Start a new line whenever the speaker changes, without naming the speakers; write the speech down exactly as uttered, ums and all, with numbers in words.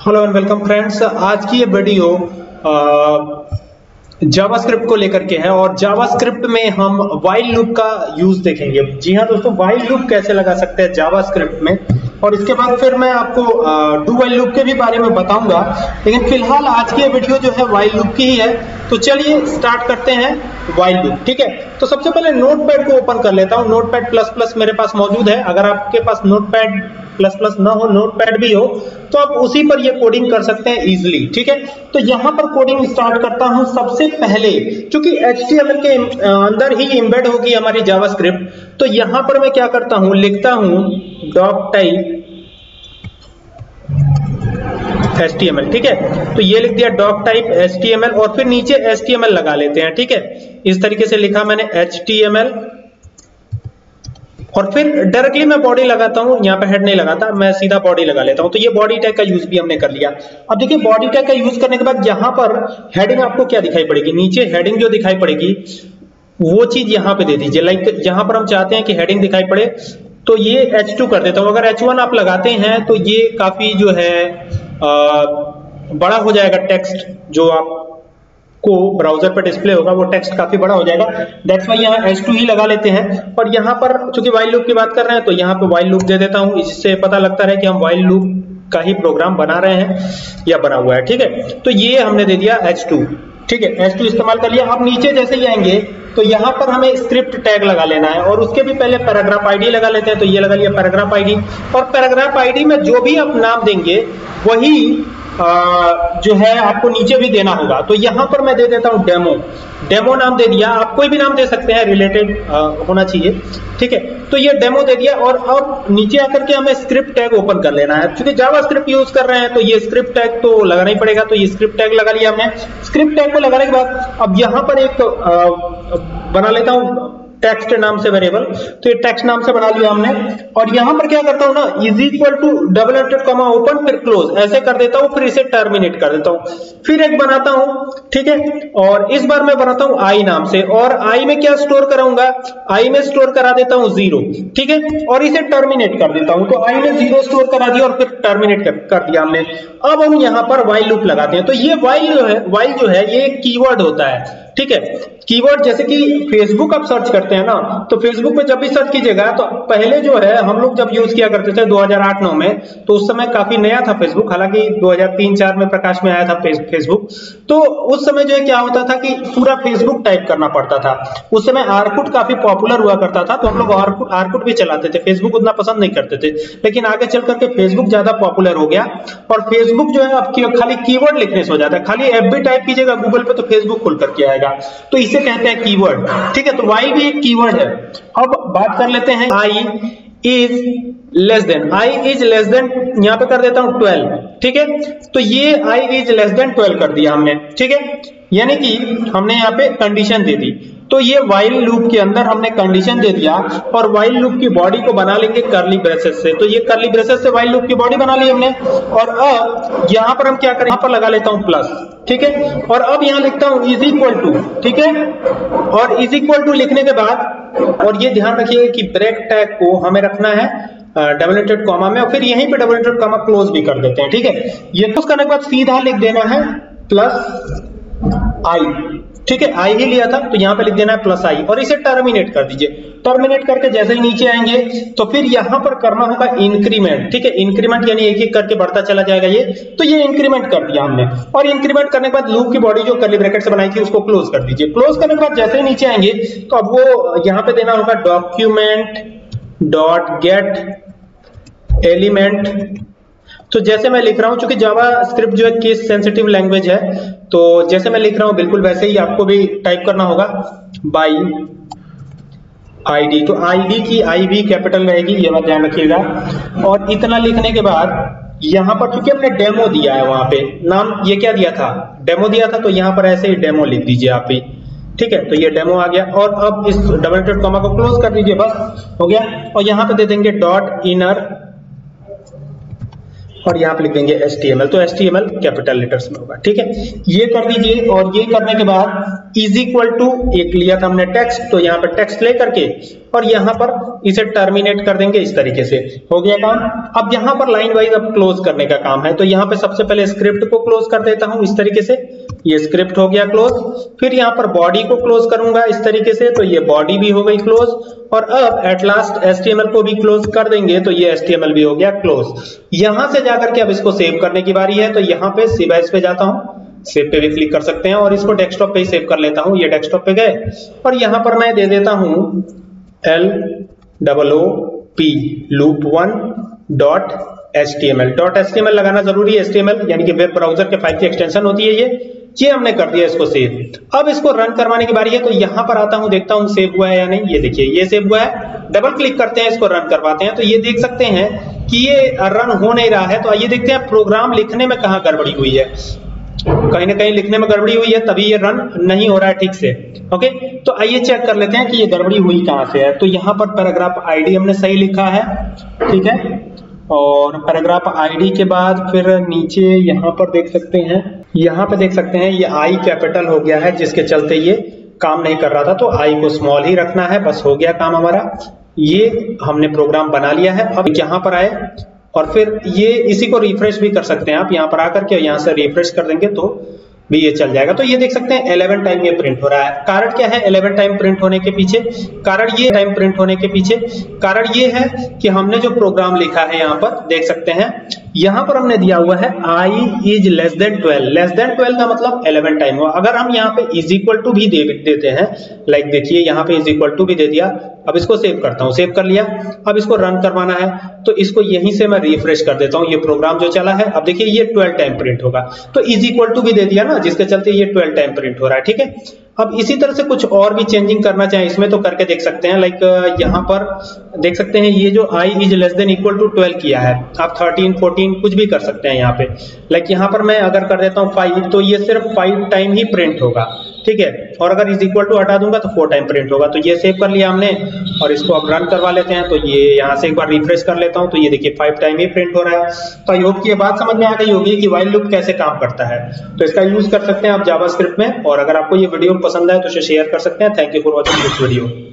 Hello and welcome friends. आज की ये वीडियो जावास्क्रिप्ट को लेकर के है और जावास्क्रिप्ट में हम व्हाइल लूप का यूज देखेंगे। जी हाँ दोस्तों, व्हाइल लूप कैसे लगा सकते हैं जावास्क्रिप्ट में, और इसके बाद फिर मैं आपको डू व्हाइल लूप के भी बारे में बताऊंगा। लेकिन फिलहाल आज की ये वीडियो जो है व्हाइल लूप की ही है, तो चलिए स्टार्ट करते हैं व्हाइल लूप। ठीक है, तो सबसे पहले नोटपैड को ओपन कर लेता हूँ। नोटपैड प्लस प्लस मेरे पास मौजूद है। अगर आपके पास नोटपैड प्लस प्लस ना हो, नोटपैड भी हो, तो आप उसी पर ये कोडिंग कर सकते हैं इजीली। ठीक है, तो यहां पर कोडिंग स्टार्ट करता हूं। सबसे पहले क्योंकि एच टी एम एल के अंदर ही एम्बेड होगी हमारी जावास्क्रिप्ट, तो यहां पर मैं क्या करता हूं, लिखता हूं doctype H T M L. ठीक है, तो ये लिख दिया doctype H T M L और फिर नीचे एच टी एम एल लगा लेते हैं। ठीक है, इस तरीके से लिखा मैंने एच टी एम एल और फिर डायरेक्टली मैं बॉडी लगाता हूं। यहाँ पे हेड नहीं लगाता, मैं सीधा बॉडी लगा लेता हूं। तो ये बॉडी टैग का यूज भी हमने कर लिया। अब देखिए, बॉडी टैग का यूज करने के बाद यहाँ पर हेडिंग आपको क्या दिखाई पड़ेगी, नीचे हेडिंग जो दिखाई पड़ेगी वो चीज यहाँ पे दे दीजिए। लाइक यहाँ पर हम चाहते हैं कि हेडिंग दिखाई पड़े, तो ये एच टू कर देता हूं। अगर एच वन आप लगाते हैं तो ये काफी जो है आ, बड़ा हो जाएगा टेक्स्ट जो आप को ब्राउजर पर डिस्प्ले होगा, वो टेक्स्ट काफी बड़ा हो जाएगा। दैट्स वाई यहाँ एच टू ही लगा लेते हैं। और यहाँ पर चूंकि व्हाइल लूप की बात कर रहे हैं, तो यहाँ पे व्हाइल लूप दे देता हूँ। इससे पता लगता है कि हम व्हाइल लूप का ही प्रोग्राम बना रहे हैं या बना हुआ है। ठीक है, तो ये हमने दे दिया एच टू। ठीक है, एच टू इस्तेमाल कर लिया। अब नीचे जैसे ही आएंगे तो यहाँ पर हमें स्क्रिप्ट टैग लगा लेना है, और उसके भी पहले पैराग्राफ आईडी लगा लेते हैं। तो ये लगा लिया पैराग्राफ आईडी, और पैराग्राफ आईडी में जो भी आप नाम देंगे वही आ, जो है आपको नीचे भी देना होगा। तो यहां पर मैं दे देता हूं डेमो। डेमो नाम दे दिया, आप कोई भी नाम दे सकते हैं, रिलेटेड होना चाहिए। ठीक है, तो ये डेमो दे दिया। और अब नीचे आकर के हमें स्क्रिप्ट टैग ओपन कर लेना है। क्योंकि जावास्क्रिप्ट यूज कर रहे हैं तो ये स्क्रिप्ट टैग तो लगाना ही पड़ेगा। तो ये स्क्रिप्ट टैग लगा लिया हमने। स्क्रिप्ट टैग को लगाने के बाद अब यहां पर एक आ, बना लेता हूं टेक्स्ट नाम से वेरिएबल। तो ये टेक्स्ट नाम से बना लिया हमने। और यहां पर क्या करता हूं ना, इज इक्वल टू डबल एटेड कॉमा ओपन फिर क्लोज, ऐसे कर देता हूं। फिर इसे टर्मिनेट कर देता हूं। फिर एक बनाता हूं। ठीक है, और इस बार मैं बनाता हूं आई नाम से, और आई में क्या स्टोर कराऊंगा, आई में स्टोर करा देता हूं जीरो। ठीक है, और इसे टर्मिनेट कर देता हूं। तो आई में जीरो स्टोर करा दिया और फिर टर्मिनेट कर, कर दिया हमने। अब हम यहां पर व्हाइल लूप लगाते हैं। तो ये व्हाइल जो है, व्हाइल जो है ये एक कीवर्ड होता है। ठीक है, कीवर्ड जैसे कि फेसबुक आप सर्च करते हैं ना, तो फेसबुक में जब भी सर्च कीजिएगा, तो पहले जो है हम लोग जब यूज किया करते थे दो हज़ार आठ नौ में, तो उस समय काफी नया था फेसबुक। हालांकि दो हज़ार तीन चार में प्रकाश में आया था फेसबुक। तो उस समय जो है क्या होता था कि पूरा फेसबुक टाइप करना पड़ता था। उस समय आर्कुट काफी पॉपुलर हुआ करता था, तो हम लोग आर्कुट आर्कुट भी चलाते थे। फेसबुक उतना पसंद नहीं करते थे, लेकिन आगे चल करके फेसबुक ज्यादा पॉपुलर हो गया। और फेसबुक जो है अब खाली कीवर्ड लिखने से हो जाता है। खाली एफ बी टाइप कीजिएगा गूगल पे, तो फेसबुक खुल करके आएगा। तो इसे कहते हैं कीवर्ड। ठीक है, तो व्हाइल भी एक कीवर्ड है। अब बात कर लेते हैं I is less than. I is less than यहां पे कर देता हूं ट्वेल्व। ठीक है, तो ये I is less than twelve कर दिया हमने। ठीक है, यानी कि हमने यहाँ पे कंडीशन दे दी। तो ये व्हाइल लूप के अंदर हमने कंडीशन दे दिया, और व्हाइल लूप की बॉडी को बना लेंगे कर्ली ब्रेसेस से। तो ये कर्ली ब्रेसेस से व्हाइल लूप की बॉडी बना ली हमने। और अब यहां पर हम क्या करें, यहां पर लगा लेता हूं प्लस। ठीक है, और अब यहां लिखता हूं इज इक्वल टू। ठीक है, और इज इक्वल टू लिखने के बाद, और ये ध्यान रखिए कि ब्रेक टैग को हमें रखना है डबल एटेड कॉमा में, और फिर यहीं पे डबल एटेड कॉमा क्लोज भी कर देते हैं। ठीक है, ये क्लोज करने के बाद सीधा लिख देना है प्लस आई। ठीक है, आई ही लिया था तो यहां पे लिख देना है प्लस आई, और इसे टर्मिनेट कर दीजिए। टर्मिनेट करके जैसे ही नीचे आएंगे तो फिर यहां पर करना होगा इंक्रीमेंट। ठीक है, इंक्रीमेंट यानी एक एक करके बढ़ता चला जाएगा ये। तो ये इंक्रीमेंट कर दिया हमने, और इंक्रीमेंट करने के बाद लूप की बॉडी जो कर्ली ब्रैकेट से बनाई थी उसको क्लोज कर दीजिए। क्लोज करने के बाद जैसे ही नीचे आएंगे तो अब वो यहां पे देना होगा डॉक्यूमेंट डॉट गेट एलिमेंट। तो जैसे मैं लिख रहा हूं, चूंकि जावा स्क्रिप्ट जो है केस सेंसिटिव लैंग्वेज है, तो जैसे मैं लिख रहा हूं बिल्कुल वैसे ही आपको भी टाइप करना होगा। बाई आईडी, तो आईडी की आई भी कैपिटल रहेगी, ये बात ध्यान रखिएगा। और इतना लिखने के बाद यहां पर चूंकि हमने डेमो दिया है, वहां पे नाम ये क्या दिया था, डेमो दिया था, तो यहां पर ऐसे ही डेमो लिख दीजिए आप भी। ठीक है, तो ये डेमो आ गया। और अब इस डबल एटेड कॉमा को क्लोज कर दीजिए, बस हो गया। और यहां पे दे देंगे डॉट इनर, और यहाँ पे लिख देंगे एच टी एम एल, तो H T M L capital letters में होगा। ठीक है, ये कर दीजिए। और ये करने के बाद इज इक्वल टू एक लिया था हमने टेक्स्ट, तो यहाँ पर टेक्स्ट ले करके और यहाँ पर इसे टर्मिनेट कर देंगे इस तरीके से। हो गया काम। अब यहाँ पर लाइन वाइज अब क्लोज करने का काम है, तो यहाँ पे सबसे पहले स्क्रिप्ट को क्लोज कर देता हूँ इस तरीके से, ये स्क्रिप्ट हो गया क्लोज। फिर यहाँ पर बॉडी को क्लोज करूंगा इस तरीके से, तो ये बॉडी भी हो गई क्लोज। और अब at last H T M L को भी क्लोज कर देंगे, तो ये एच टी एम एल भी हो गया क्लोज। यहां से जाकर के अब इसको सेव करने की बारी है, तो यहाँ पे सेव एज पे जाता हूँ, सेव पे भी क्लिक कर सकते हैं और इसको डेस्कटॉप पे ही सेव कर लेता हूँ। ये डेस्कटॉप पे गए और यहाँ पर मैं दे देता हूँ L double O P loop one dot H T M L. Dot H T M L लगाना जरूरी है, एच टी एम एल यानी कि वेब ब्राउजर के फाइल की एक्सटेंशन होती है ये। ये हमने कर दिया इसको सेव। अब इसको रन करवाने की बारी है, तो यहां पर आता हूं, देखता हूं सेव हुआ है या नहीं। ये देखिए ये सेव हुआ है। डबल क्लिक करते हैं, इसको रन करवाते हैं, तो ये देख सकते हैं कि ये रन हो नहीं रहा है। तो आइए देखते हैं प्रोग्राम लिखने में कहां गड़बड़ी हुई है। कहीं ना कहीं लिखने में गड़बड़ी हुई है, तभी ये रन नहीं हो रहा है ठीक से। ओके, तो आइए चेक कर लेते हैं कि ये गड़बड़ी हुई कहां से है। तो यहाँ पर पैराग्राफ आईडी हमने सही लिखा है, ठीक है, और पैराग्राफ आईडी के बाद फिर नीचे यहाँ पर देख सकते हैं, यहाँ पे देख सकते हैं ये आई कैपिटल हो गया है, जिसके चलते ये काम नहीं कर रहा था। तो आई को स्मॉल ही रखना है, बस हो गया काम हमारा। ये हमने प्रोग्राम बना लिया है। अब यहाँ पर आए और फिर ये इसी को रिफ्रेश भी कर सकते हैं आप, यहाँ पर आकर के यहाँ से रिफ्रेश कर देंगे तो भी ये चल जाएगा। तो ये देख सकते हैं इलेवन टाइम ये प्रिंट हो रहा है। कारण क्या है इलेवन टाइम प्रिंट होने के पीछे? कारण ये टाइम प्रिंट होने के पीछे कारण ये है कि हमने जो प्रोग्राम लिखा है, यहाँ पर देख सकते हैं, यहाँ पर हमने दिया हुआ है i is less than twelve. Less than twelve का मतलब इलेवन टाइम हुआ। अगर हम यहाँ पे इज इक्वल टू भी दे देते हैं, लाइक देखिए यहाँ पे इज इक्वल टू भी दे दिया। अब इसको सेव करता हूँ, सेव कर लिया। अब इसको रन करवाना है, तो इसको यहीं से मैं रिफ्रेश कर देता हूँ। ये प्रोग्राम जो चला है, अब देखिए ये ट्वेल्व टाइम प्रिंट होगा। तो इज इक्वल टू भी दे दिया ना, जिसके चलते ये ट्वेल्व टाइम प्रिंट हो रहा है। ठीक है, अब इसी तरह से कुछ और भी चेंजिंग करना चाहें इसमें तो करके देख सकते हैं। लाइक यहाँ पर देख सकते हैं ये जो i is less than equal to twelve किया है, आप थर्टीन फोर्टीन कुछ भी कर सकते हैं यहाँ पे। लाइक यहाँ पर मैं अगर कर देता हूँ फाइव, तो ये सिर्फ फाइव टाइम ही प्रिंट होगा। ठीक है, और अगर इज इक्वल टू हटा दूंगा तो फोर टाइम प्रिंट होगा। तो ये सेव कर लिया हमने और इसको अब रन करवा लेते हैं। तो ये यहाँ से एक बार रिफ्रेश कर लेता हूँ, तो ये देखिए फाइव टाइम ही प्रिंट हो रहा है। तो आई होप कि ये बात समझ में आ गई होगी कि व्हाइल लूप कैसे काम करता है। तो इसका यूज कर सकते हैं आप जावास्क्रिप्ट में। और अगर आपको ये वीडियो पसंद आए तो इसे शेयर कर सकते हैं। Thank you for watching this video.